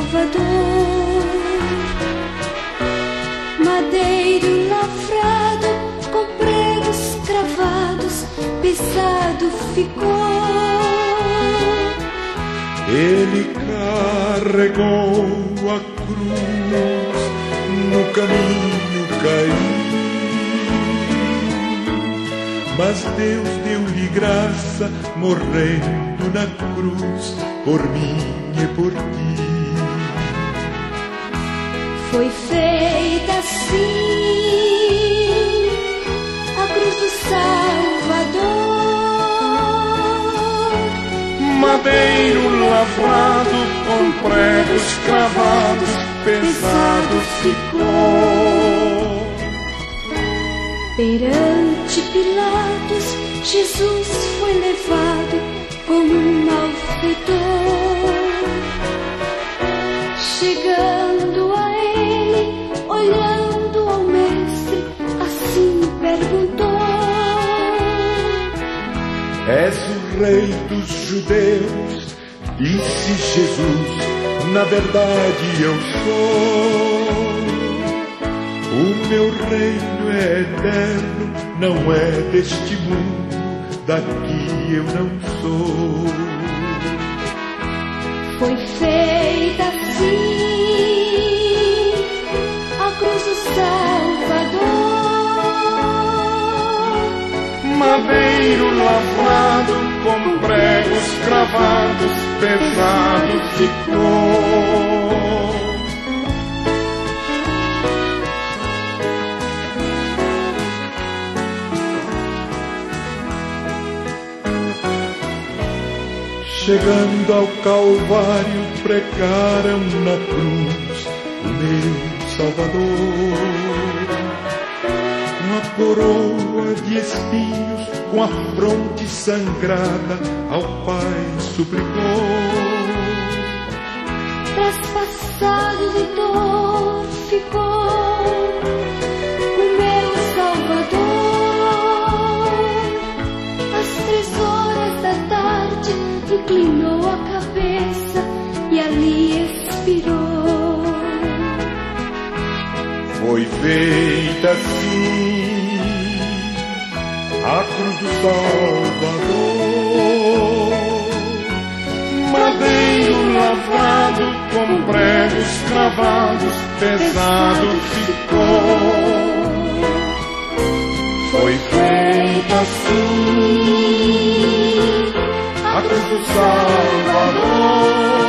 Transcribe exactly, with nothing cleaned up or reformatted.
Salvador. Madeiro lavrado, com pregos cravados, pesado ficou. Ele carregou a cruz, no caminho caiu, mas Deus deu-lhe graça, morrendo na cruz, por mim e por ti. Foi feita assim a cruz do Salvador. Madeiro lavrado, com pregos cravados, pesado ficou. Perante Pilatos, Jesus foi levado como um malfeitor. Chegando a ele, olhando ao mestre, assim perguntou: És o rei dos judeus? Disse Jesus: na verdade eu sou. O meu reino é eterno, não é deste mundo, daqui eu não sou. Foi feita assim a cruz do Salvador. Madeiro lavrado, com pregos cravados, pesado ficou. Chegando ao Calvário, pregaram na cruz o meu Salvador. Com a coroa de espinhos, com a fronte sangrada, ao Pai suplicou. Traspassado de dor ficou o meu Salvador. Às três horas da tarde inclinou a cabeça e ali expirou. Foi feita assim a cruz do Salvador. Madeiro lavrado, com pregos cravados, pesado ficou. Foi feita assim a cruz do Salvador.